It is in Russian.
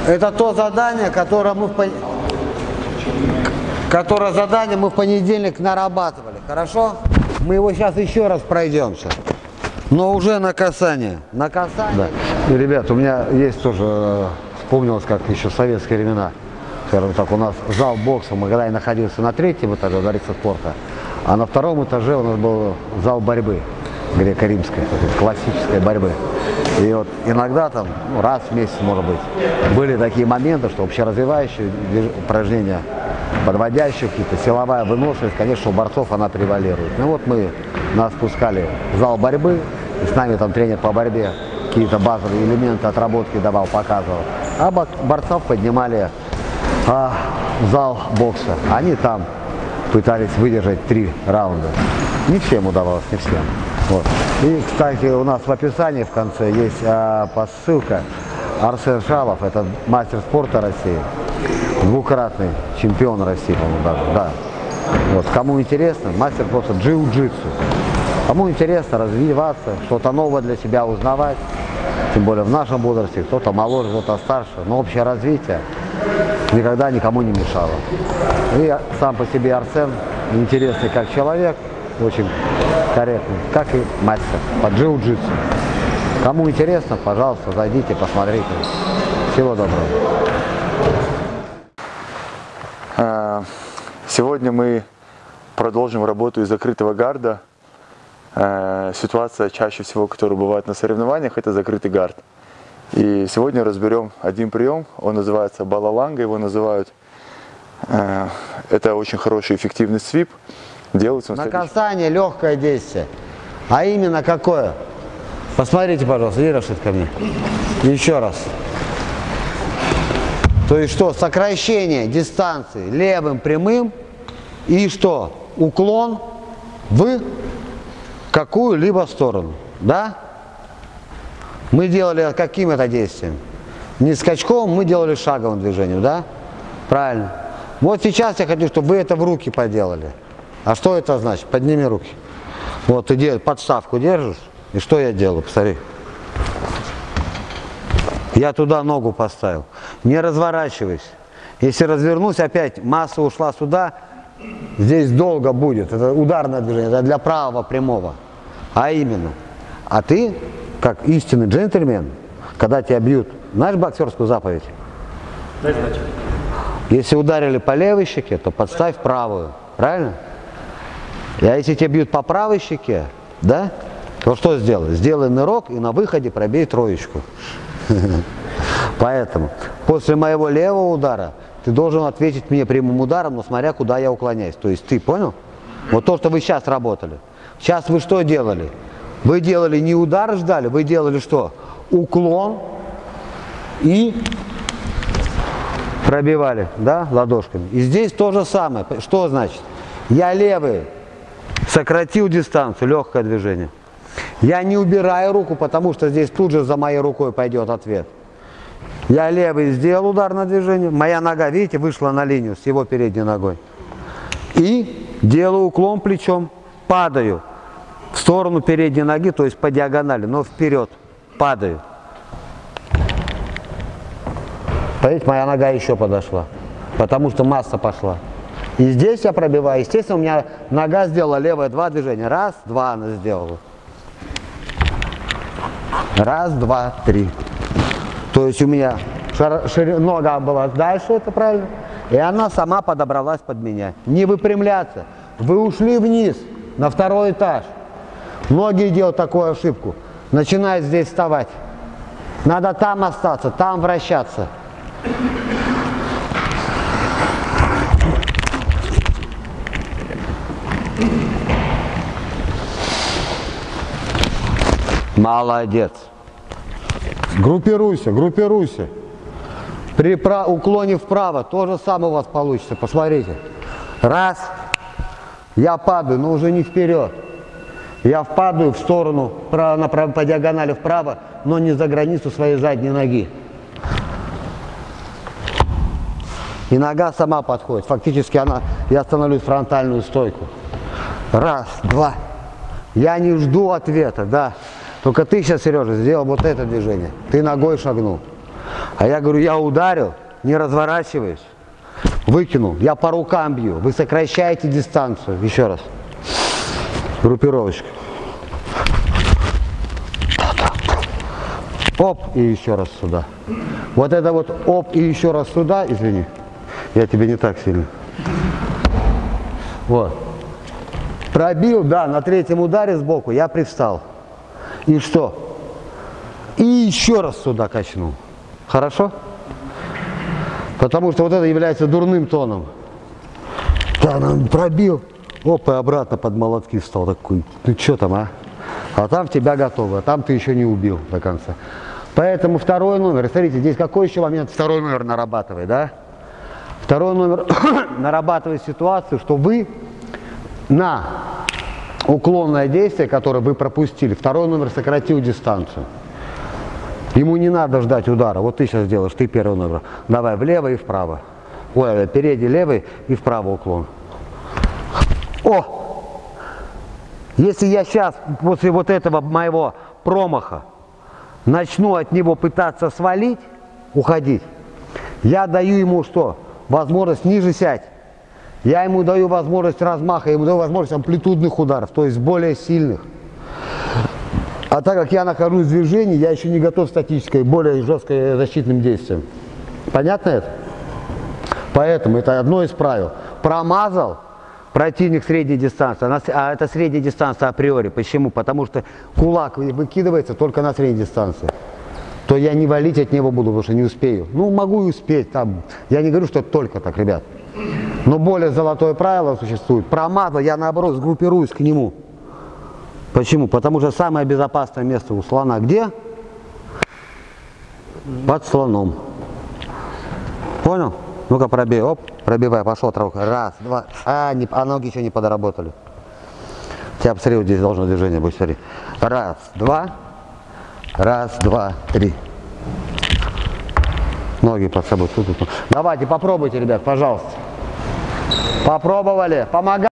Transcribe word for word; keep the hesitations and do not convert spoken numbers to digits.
Это то задание, которое мы в, пон... которое задание мы в понедельник нарабатывали. Хорошо? Мы его сейчас еще раз пройдемся. Но уже на касание. На касание. Да. И, ребят, у меня есть тоже, вспомнилось, как еще в советские времена. Скажем так, у нас зал бокса, мы когда я находился на третьем этаже дворца спорта, а на втором этаже у нас был зал борьбы греко-римской, классической борьбы. И вот иногда там, ну, раз в месяц, может быть, были такие моменты, что общеразвивающие упражнения, подводящие какие-то, силовая выносливость, конечно, у борцов она превалирует. Ну вот мы нас пускали в зал борьбы, и с нами там тренер по борьбе какие-то базовые элементы отработки давал, показывал. А борцов поднимали а, в зал бокса. Они там пытались выдержать три раунда. Не всем удавалось, не всем. Вот. И, кстати, у нас в описании в конце есть а, посылка. Арсен Шалов, это мастер спорта России, двукратный чемпион России, по-моему, даже, да. Вот. Кому интересно, мастер спорта джиу-джитсу. Кому интересно развиваться, что-то новое для себя узнавать, тем более в нашем возрасте, кто-то моложе, кто-то старше, но общее развитие никогда никому не мешало. И сам по себе Арсен интересный как человек, очень корректный, как и мастер по джиу-джитсу. Кому интересно, пожалуйста, зайдите, посмотрите. Всего доброго. Сегодня мы продолжим работу из закрытого гарда. Ситуация чаще всего, которая бывает на соревнованиях, это закрытый гард. И сегодня разберем один прием, он называется балаланга, его называют. Это очень хороший эффективный свип. Делается на касание легкое действие. А именно какое? Посмотрите, пожалуйста, Ирашит ко мне. Еще раз. То есть что? Сокращение дистанции левым прямым и что? Уклон в какую-либо сторону. Да? Мы делали каким это действием? Не скачком, мы делали шаговым движением, да? Правильно. Вот сейчас я хочу, чтобы вы это в руки поделали. А что это значит? Подними руки. Вот ты делаешь, подставку держишь, и что я делаю? Посмотри. Я туда ногу поставил. Не разворачивайся. Если развернусь, опять масса ушла сюда, здесь долго будет. Это ударное движение, это для правого прямого. А именно. А ты, как истинный джентльмен, когда тебя бьют, знаешь боксерскую заповедь? Дай знать. Если ударили по левой щеке, то подставь правую. Правильно? А если тебя бьют по правой щеке, да, то что сделай? Сделай нырок и на выходе пробей троечку. Поэтому после моего левого удара ты должен ответить мне прямым ударом, но смотря куда я уклоняюсь. То есть ты понял? Вот то, что вы сейчас работали. Сейчас вы что делали? Вы делали не удар ждали, вы делали что? Уклон и пробивали, да, ладошками. И здесь то же самое. Что значит? Я левый сократил дистанцию, легкое движение. Я не убираю руку, потому что здесь тут же за моей рукой пойдет ответ. Я левый сделал ударное движение, моя нога, видите, вышла на линию с его передней ногой. И делаю уклон плечом, падаю в сторону передней ноги, то есть по диагонали, но вперед, падаю. Видите, моя нога еще подошла, потому что масса пошла. И здесь я пробиваю. Естественно, у меня нога сделала левое два движения. Раз, два она сделала. Раз, два, три. То есть у меня шар, шир, нога была дальше, это правильно. И она сама подобралась под меня. Не выпрямляться. Вы ушли вниз, на второй этаж. Многие делают такую ошибку. Начинают здесь вставать. Надо там остаться, там вращаться. Молодец. Группируйся, группируйся. При уклоне вправо то же самое у вас получится. Посмотрите. Раз. Я падаю, но уже не вперед. Я впадаю в сторону, направо, по диагонали вправо, но не за границу своей задней ноги. И нога сама подходит. Фактически она, я становлюсь в фронтальную стойку. Раз, два. Я не жду ответа, да. Только ты сейчас, Сережа, сделал вот это движение. Ты ногой шагнул. А я говорю, я ударил, не разворачиваюсь, выкинул, я по рукам бью, вы сокращаете дистанцию. Еще раз. Группировочка. Оп, и еще раз сюда. Вот это вот оп, и еще раз сюда, извини, я тебе не так сильно. Вот. Пробил, да, на третьем ударе сбоку я привстал. И что? И еще раз сюда качнул. Хорошо? Потому что вот это является дурным тоном. Да, пробил. Оп, и обратно под молотки встал такой. Ну что там, а? А там в тебя готово, а там ты еще не убил до конца. Поэтому второй номер, смотрите, здесь какой еще момент второй номер нарабатывает, да? Второй номер нарабатывает ситуацию, что вы на уклонное действие, которое вы пропустили, второй номер сократил дистанцию. Ему не надо ждать удара. Вот ты сейчас делаешь, ты первый номер. Давай влево и вправо. Ой, впереди левый и вправо уклон. О! Если я сейчас после вот этого моего промаха начну от него пытаться свалить, уходить, я даю ему что? Возможность ниже сядь. Я ему даю возможность размаха, я ему даю возможность амплитудных ударов, то есть более сильных. А так как я нахожусь в движении, я еще не готов к статической, более жесткой защитным действиям. Понятно это? Поэтому это одно из правил. Промазал противник средней дистанции, а это средняя дистанция априори. Почему? Потому что кулак выкидывается только на средней дистанции. То я не валить от него буду, потому что не успею. Ну, могу и успеть. Там. Я не говорю, что это только так, ребят. Но более золотое правило существует. Промазал, я наоборот сгруппируюсь к нему. Почему? Потому что самое безопасное место у слона где? Под слоном. Понял? Ну-ка пробей. Оп, пробивай, пошел травка. Раз, два. А, не, а ноги еще не подработали. Тебя посмотри, вот здесь должно движение быть, смотри. Раз, два. Раз, два, три. Ноги под собой. Давайте, попробуйте, ребят, пожалуйста. Попробовали. Помогай.